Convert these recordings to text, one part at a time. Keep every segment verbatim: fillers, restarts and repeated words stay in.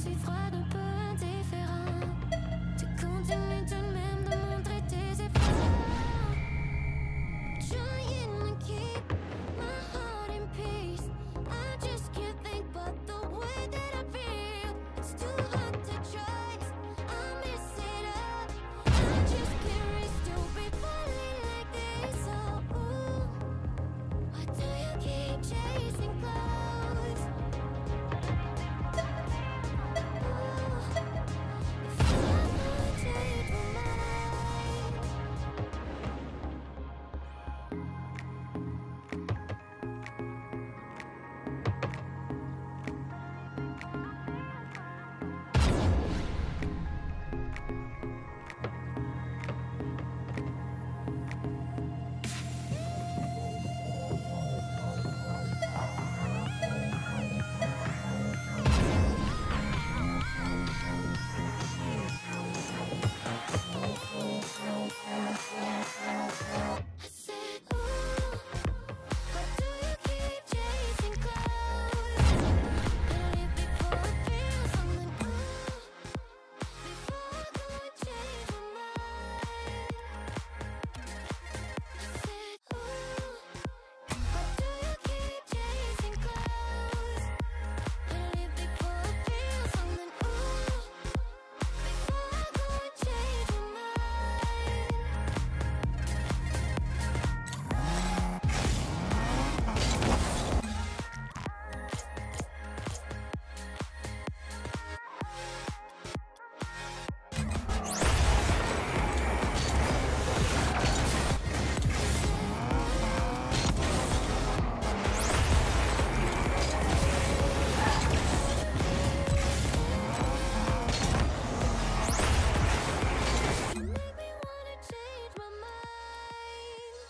suis froide, un peu indifférent. Tu continues tout de même de montrer tes efforts. Trying to keep my heart in peace. I just can't think but the way that I feel. It's too hard to trust. I mess it up. I just can't risk to be falling like this. Oh, ooh. Why do you keep chasing clouds? Ooh. If you ever change my mind. I said, ooh, why do you keep chasing clouds? And if before I feel something, ooh, before I go and change my mind. I said, ooh, why do you keep chasing clouds? And if before I feel something, ooh, before I go and change my mind. You make me wanna change my mind.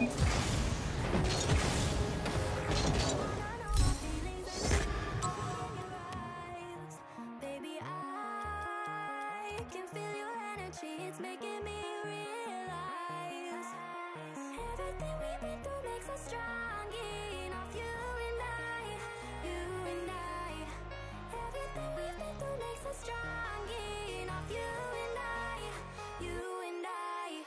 Baby, I can feel your energy, it's making me realize everything we've been through makes us strong enough. You and I, you and I, everything we've been through makes us strong enough. You and I, you and I.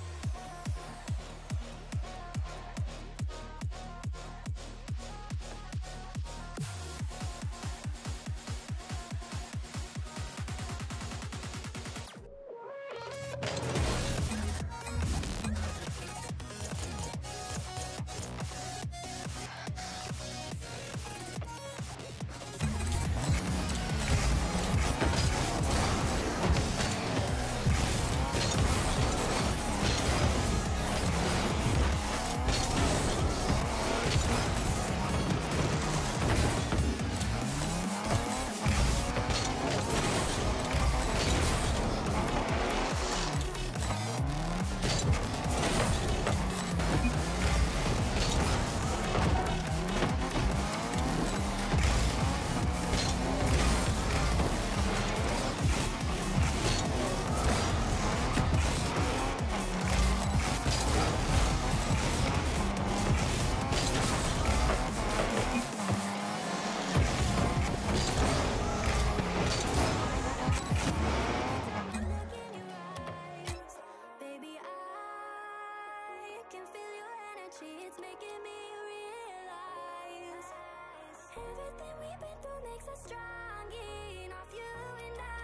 It's making me realize everything we've been through makes us strong enough. You and I.